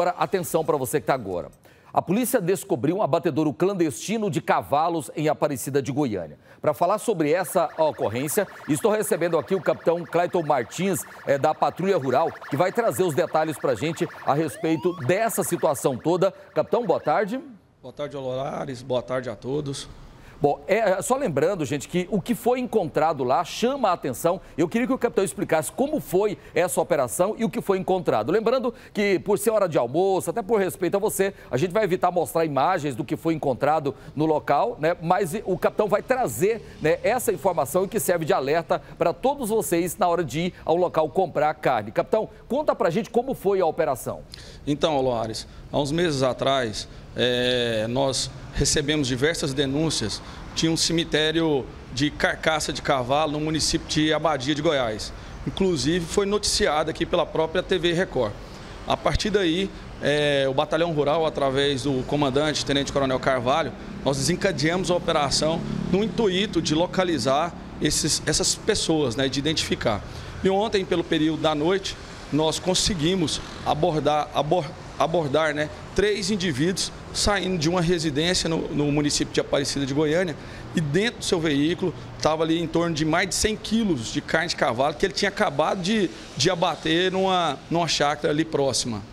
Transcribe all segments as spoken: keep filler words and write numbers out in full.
Agora, atenção para você que está agora. A polícia descobriu um abatedouro clandestino de cavalos em Aparecida de Goiânia. Para falar sobre essa ocorrência, estou recebendo aqui o capitão Clayton Martins, é, da Patrulha Rural, que vai trazer os detalhes para a gente a respeito dessa situação toda. Capitão, boa tarde. Boa tarde, Ololares. Boa tarde a todos. Bom, é, só lembrando, gente, que o que foi encontrado lá chama a atenção. Eu queria que o capitão explicasse como foi essa operação e o que foi encontrado. Lembrando que, por ser hora de almoço, até por respeito a você, a gente vai evitar mostrar imagens do que foi encontrado no local, né? Mas o capitão vai trazer, né, essa informação que serve de alerta para todos vocês na hora de ir ao local comprar carne. Capitão, conta pra gente como foi a operação. Então, Loares, há uns meses atrás, é, nós recebemos diversas denúncias de um cemitério de carcaça de cavalo no município de Abadia de Goiás. Inclusive, foi noticiado aqui pela própria T V Record. A partir daí, é, o Batalhão Rural, através do comandante, Tenente Coronel Carvalho, nós desencadeamos a operação no intuito de localizar esses, essas pessoas, né, de identificar. E ontem, pelo período da noite, nós conseguimos abordar, abor, abordar né, três indivíduos saindo de uma residência no, no município de Aparecida de Goiânia, e dentro do seu veículo estava ali em torno de mais de cem quilos de carne de cavalo que ele tinha acabado de, de abater numa, numa chácara ali próxima.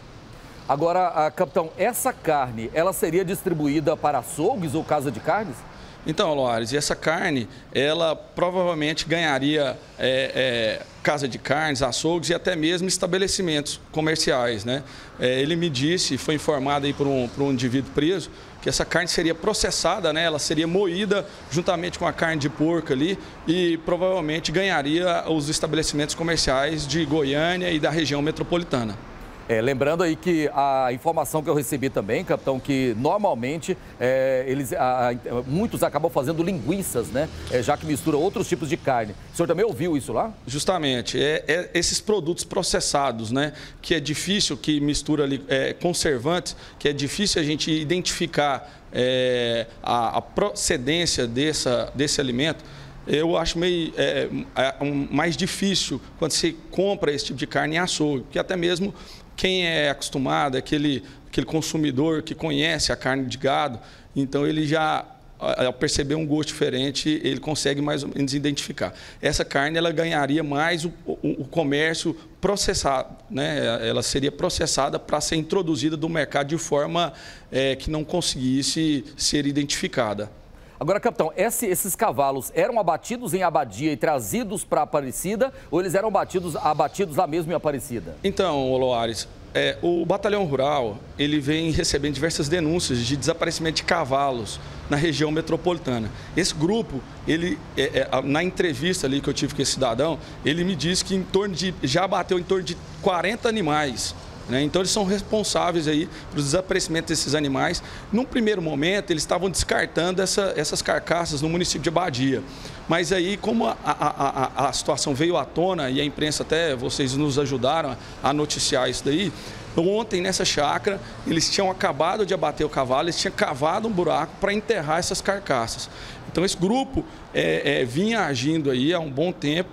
Agora, capitão, essa carne, ela seria distribuída para açougues ou casa de carnes? Então, Loares, e essa carne, ela provavelmente ganharia é, é, casa de carnes, açougues e até mesmo estabelecimentos comerciais, né? É, ele me disse, foi informado aí por um, por um indivíduo preso, que essa carne seria processada, né? Ela seria moída juntamente com a carne de porco ali e provavelmente ganharia os estabelecimentos comerciais de Goiânia e da região metropolitana. É, lembrando aí que a informação que eu recebi também, capitão, que normalmente é, eles, a, a, muitos acabam fazendo linguiças, né? É, já que mistura outros tipos de carne. O senhor também ouviu isso lá? Justamente. É, é esses produtos processados, né? Que é difícil, que mistura ali, é, conservantes, que é difícil a gente identificar é, a, a procedência dessa, desse alimento. Eu acho meio é, é, um, mais difícil quando você compra esse tipo de carne em açougue, porque até mesmo quem é acostumado, aquele, aquele consumidor que conhece a carne de gado, então ele já, ao perceber um gosto diferente, ele consegue mais ou menos identificar. Essa carne ela ganharia mais o, o, o comércio processado, né? Ela seria processada para ser introduzida no mercado de forma é, que não conseguisse ser identificada. Agora, capitão, esse, esses cavalos eram abatidos em Abadia e trazidos para Aparecida ou eles eram batidos, abatidos lá mesmo em Aparecida? Então, Loares, é, o Batalhão Rural ele vem recebendo diversas denúncias de desaparecimento de cavalos na região metropolitana. Esse grupo, ele, é, é, na entrevista ali que eu tive com esse cidadão, ele me disse que em torno de, já abateu em torno de quarenta animais. Então, eles são responsáveis aí pelo desaparecimento desses animais. Num primeiro momento, eles estavam descartando essa, essas carcaças no município de Abadia. Mas aí, como a, a, a, a situação veio à tona, e a imprensa até, vocês nos ajudaram a noticiar isso daí, ontem, nessa chácara, eles tinham acabado de abater o cavalo, eles tinham cavado um buraco para enterrar essas carcaças. Então, esse grupo é, é, vinha agindo aí há um bom tempo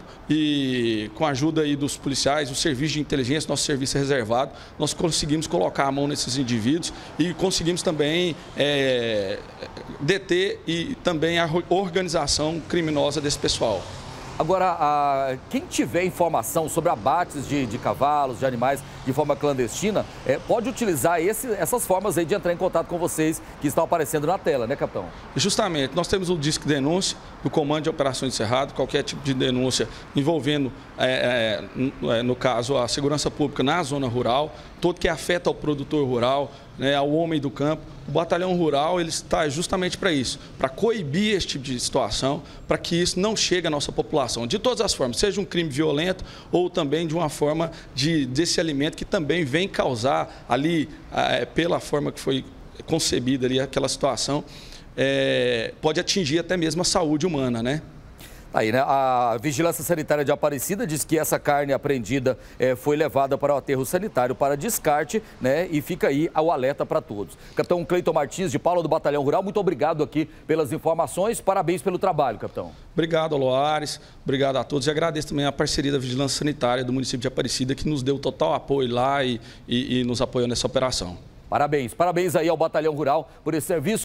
e, com a ajuda aí dos policiais, o serviço de inteligência, nosso serviço reservado, nós conseguimos colocar a mão nesses indivíduos e conseguimos também é, deter e também a organização criminosa desse pessoal. Agora, a, quem tiver informação sobre abates de, de cavalos, de animais de forma clandestina, é, pode utilizar esse, essas formas aí de entrar em contato com vocês que estão aparecendo na tela, né, capitão? Justamente. Nós temos o Disque Denúncia do Comando de Operações de Cerrado, qualquer tipo de denúncia envolvendo, é, é, no caso, a segurança pública na zona rural, todo que afeta ao produtor rural, né, ao homem do campo. O Batalhão Rural ele está justamente para isso, para coibir esse tipo de situação, para que isso não chegue à nossa população, de todas as formas, seja um crime violento ou também de uma forma de, desse alimento que também vem causar ali, é, pela forma que foi concebida ali aquela situação, é, pode atingir até mesmo a saúde humana, né? Aí, né? A Vigilância Sanitária de Aparecida diz que essa carne apreendida eh, foi levada para o aterro sanitário para descarte, né? E fica aí o alerta para todos. Capitão Cleiton Martins, de Paula do Batalhão Rural, muito obrigado aqui pelas informações. Parabéns pelo trabalho, capitão. Obrigado, Aloares. Obrigado a todos. E agradeço também a parceria da Vigilância Sanitária do município de Aparecida, que nos deu total apoio lá e, e, e nos apoiou nessa operação. Parabéns. Parabéns aí ao Batalhão Rural por esse serviço.